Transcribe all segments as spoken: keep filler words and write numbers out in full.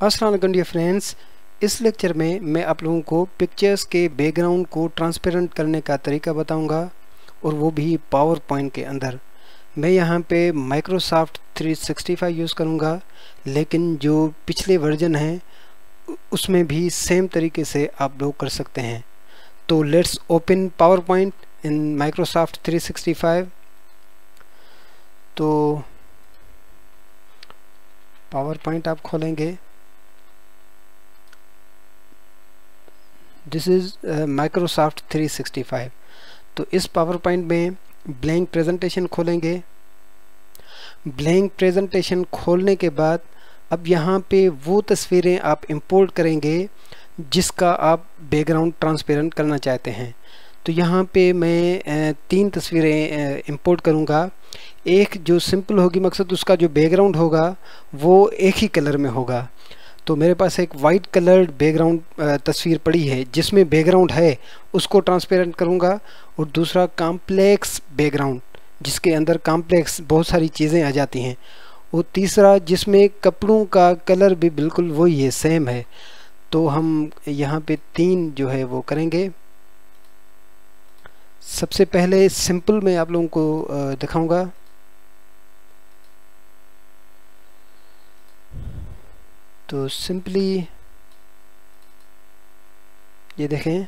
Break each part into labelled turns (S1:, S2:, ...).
S1: अस्सलाम वालेकुम dear friends, इस लेक्चर में मैं आप लोगों को पिक्चर्स के बैकग्राउंड को ट्रांसपेरेंट करने का तरीका बताऊंगा, और वो भी पावर पॉइंट के अंदर। मैं यहाँ पे Microsoft three sixty five use करूँगा, लेकिन जो पिछले वर्जन हैं उसमें भी सेम तरीके से आप लोग कर सकते हैं। तो let's open PowerPoint in Microsoft three sixty five. तो पावर पॉइंट आप खोलेंगे। This is Microsoft three sixty five. तो इस पावर पॉइंट में ब्लैंक प्रेजेंटेशन खोलेंगे। ब्लैंक प्रेजेंटेशन खोलने के बाद अब यहाँ पे वो तस्वीरें आप इंपोर्ट करेंगे जिसका आप बैकग्राउंड ट्रांसपेरेंट करना चाहते हैं। तो यहाँ पे मैं तीन तस्वीरें इंपोर्ट करूँगा। एक जो सिंपल होगी, मकसद उसका जो बैकग्राउंड होगा वो एक ही कलर में होगा। तो मेरे पास एक वाइट कलर्ड बैकग्राउंड तस्वीर पड़ी है जिसमें बैकग्राउंड है, उसको ट्रांसपेरेंट करूँगा। और दूसरा कॉम्प्लेक्स बैकग्राउंड जिसके अंदर कॉम्प्लेक्स बहुत सारी चीज़ें आ जाती हैं। और तीसरा जिसमें कपड़ों का कलर भी बिल्कुल वही है, सेम है। तो हम यहाँ पे तीन जो है वो करेंगे। सबसे पहले सिंपल मैं आप लोगों को दिखाऊंगा। तो सिंपली ये देखें,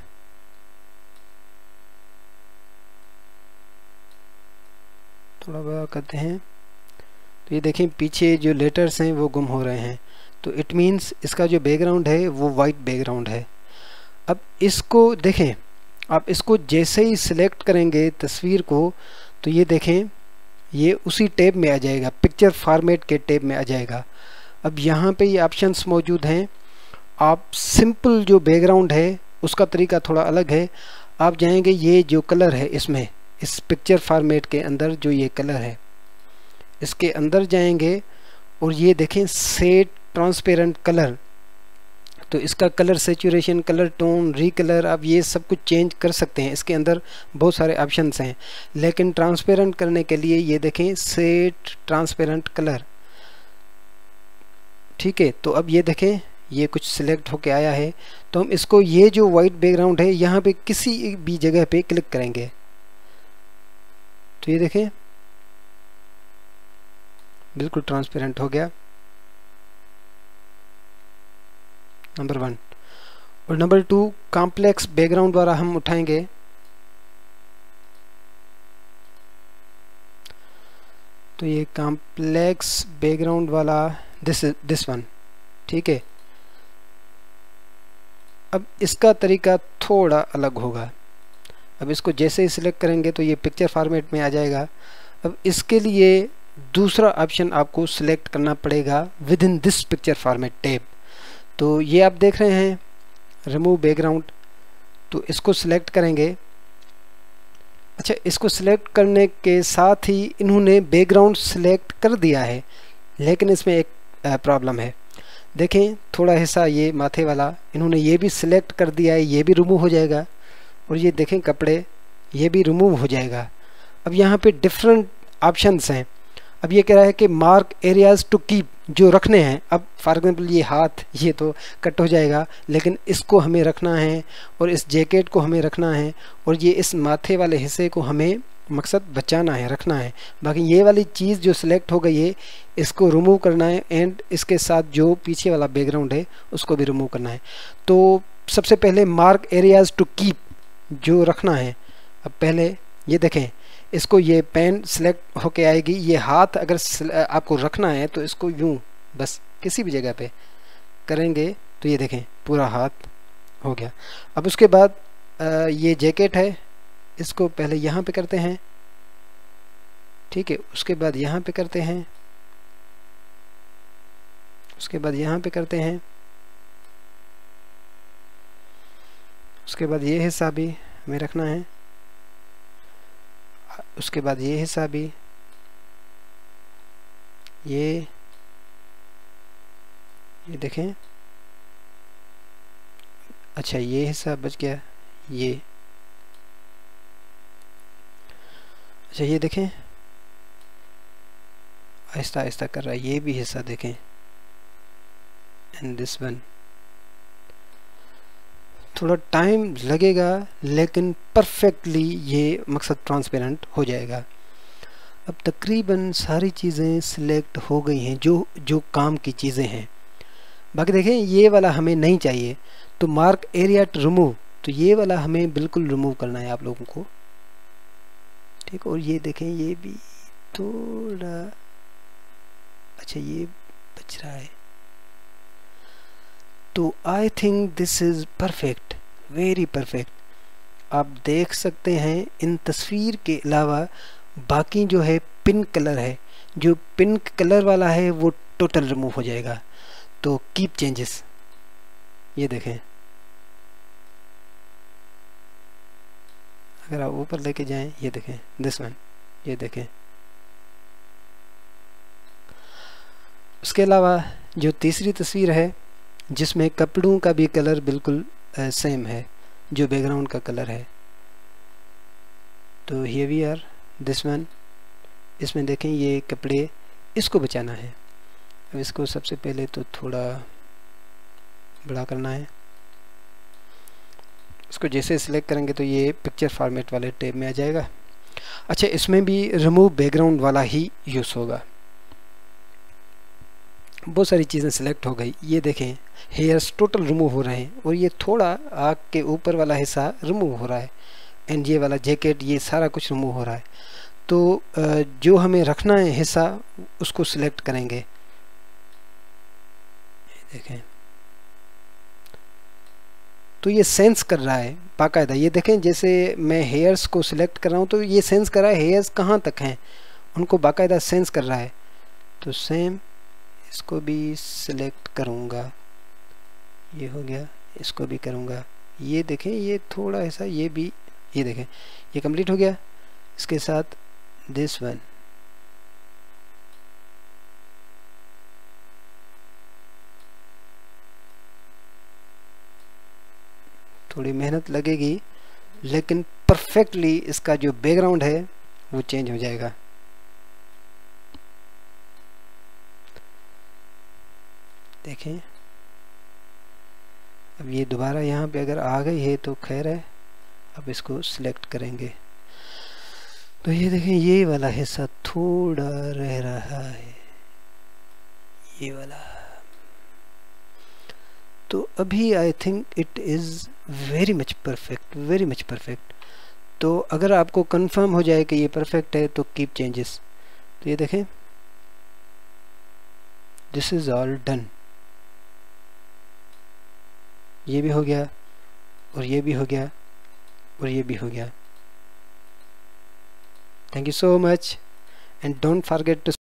S1: थोड़ा बड़ा करते हैं। तो ये देखें पीछे जो लेटर्स हैं वो गुम हो रहे हैं। तो इट मीन्स इसका जो बैकग्राउंड है वो वाइट बैकग्राउंड है। अब इसको देखें, आप इसको जैसे ही सिलेक्ट करेंगे तस्वीर को, तो ये देखें ये उसी टैब में आ जाएगा, पिक्चर फॉर्मेट के टैब में आ जाएगा। अब यहाँ पे ये ऑप्शंस मौजूद हैं। आप सिंपल जो बैकग्राउंड है उसका तरीका थोड़ा अलग है। आप जाएंगे, ये जो कलर है इसमें, इस पिक्चर फॉर्मेट के अंदर जो ये कलर है इसके अंदर जाएंगे और ये देखें सेट ट्रांसपेरेंट कलर। तो इसका colour saturation, colour tone, recolour, आप ये सब कुछ चेंज कर सकते हैं। इसके अंदर बहुत सारे ऑप्शंस हैं, लेकिन ट्रांसपेरेंट करने के लिए ये देखें सेट ट्रांसपेरेंट कलर। ठीक है, तो अब ये देखें ये कुछ सिलेक्ट होके आया है। तो हम इसको, ये जो वाइट बैकग्राउंड है यहाँ पे किसी भी जगह पे क्लिक करेंगे तो ये देखें बिल्कुल ट्रांसपेरेंट हो गया, नंबर वन। और नंबर टू, कॉम्प्लेक्स बैकग्राउंड द्वारा हम उठाएंगे। तो ये कॉम्प्लेक्स बैकग्राउंड वाला दिस दिस वन, ठीक है। अब इसका तरीका थोड़ा अलग होगा। अब इसको जैसे ही सिलेक्ट करेंगे तो ये पिक्चर फॉर्मेट में आ जाएगा। अब इसके लिए दूसरा ऑप्शन आपको सिलेक्ट करना पड़ेगा within this picture format tab. तो ये आप देख रहे हैं रिमूव बैकग्राउंड। तो इसको सिलेक्ट करेंगे। अच्छा, इसको सिलेक्ट करने के साथ ही इन्होंने बैकग्राउंड सिलेक्ट कर दिया है, लेकिन इसमें एक प्रॉब्लम है। देखें थोड़ा हिस्सा ये माथे वाला इन्होंने ये भी सिलेक्ट कर दिया है, ये भी रिमूव हो जाएगा। और ये देखें कपड़े, ये भी रिमूव हो जाएगा। अब यहाँ पे डिफरेंट ऑप्शंस हैं। अब ये कह रहा है कि मार्क एरियाज टू कीप, जो रखने हैं। अब फॉर एग्जांपल ये हाथ, ये तो कट हो जाएगा, लेकिन इसको हमें रखना है, और इस जैकेट को हमें रखना है, और ये इस माथे वाले हिस्से को हमें मकसद बचाना है, रखना है। बाकी ये वाली चीज़ जो सिलेक्ट हो गई है इसको रिमूव करना है, एंड इसके साथ जो पीछे वाला बैकग्राउंड है उसको भी रिमूव करना है। तो सबसे पहले मार्क एरियाज टू कीप जो रखना है। अब पहले ये देखें, इसको ये पेन सिलेक्ट होके आएगी। ये हाथ अगर आपको रखना है तो इसको यूं बस किसी भी जगह पे करेंगे तो ये देखें पूरा हाथ हो गया। अब उसके बाद ये जैकेट है, इसको पहले यहाँ पे करते हैं, ठीक है। उसके बाद यहाँ पे करते हैं, उसके बाद यहाँ पे करते हैं, उसके बाद ये हिस्सा भी हमें रखना है, उसके बाद ये हिस्सा भी, ये ये देखें। अच्छा, ये हिस्सा बच गया, ये अच्छा ये देखें आहिस्ता आहिस्ता कर रहा है, ये भी हिस्सा देखें, एंड दिस वन। थोड़ा टाइम लगेगा लेकिन परफेक्टली ये मकसद ट्रांसपेरेंट हो जाएगा। अब तकरीबन सारी चीज़ें सिलेक्ट हो गई हैं जो जो काम की चीज़ें हैं। बाकी देखें ये वाला हमें नहीं चाहिए, तो मार्क एरिया टू रिमूव, तो ये वाला हमें बिल्कुल रिमूव करना है आप लोगों को, ठीक। और ये देखें ये भी थोड़ा, अच्छा ये बच रहा है, तो I think this is perfect, very perfect. आप देख सकते हैं इन तस्वीर के अलावा बाकी जो है पिंक कलर है, जो पिंक कलर वाला है वो टोटल रिमूव हो जाएगा। तो कीप चेंजेस, ये देखें अगर आप ऊपर लेके जाएं, ये देखें दिस वन, ये देखें। उसके अलावा जो तीसरी तस्वीर है जिसमें कपड़ों का भी कलर बिल्कुल सेम है जो बैकग्राउंड का कलर है, तो here we are this one. इसमें देखें ये कपड़े, इसको बचाना है। अब इसको सबसे पहले तो थोड़ा बड़ा करना है, इसको जैसे सिलेक्ट करेंगे तो ये पिक्चर फॉर्मेट वाले टैब में आ जाएगा। अच्छा इसमें भी रिमूव बैकग्राउंड वाला ही यूज़ होगा। बहुत सारी चीज़ें सिलेक्ट हो गई, ये देखें हेयर्स टोटल रिमूव हो रहे हैं और ये थोड़ा आँख के ऊपर वाला हिस्सा रिमूव हो रहा है, एंड ये वाला जैकेट ये सारा कुछ रिमूव हो रहा है। तो जो हमें रखना है हिस्सा उसको सिलेक्ट करेंगे, देखें तो ये सेंस कर रहा है बाकायदा। ये देखें जैसे मैं हेयर्स को सिलेक्ट कर रहा हूँ तो ये सेंस कर रहा है हेयर्स कहाँ तक हैं, उनको बाकायदा सेंस कर रहा है। तो सेम इसको भी सिलेक्ट करूँगा, ये हो गया, इसको भी करूँगा, ये देखें ये थोड़ा ऐसा, ये भी ये देखें ये कंप्लीट हो गया। इसके साथ दिस वन, थोड़ी मेहनत लगेगी लेकिन परफेक्टली इसका जो बैकग्राउंड है वो चेंज हो जाएगा। देखें अब ये दोबारा यहाँ पे अगर आ गई है तो खैर है, अब इसको सिलेक्ट करेंगे तो ये देखें ये वाला हिस्सा थोड़ा रह रहा है, ये वाला। तो अभी I think it is very much perfect, very much perfect. तो अगर आपको कंफर्म हो जाए कि ये परफेक्ट है तो कीप चेंजेस, तो ये देखें दिस इज़ ऑल डन, ये भी हो गया और ये भी हो गया और ये भी हो गया। Thank you so much and don't forget to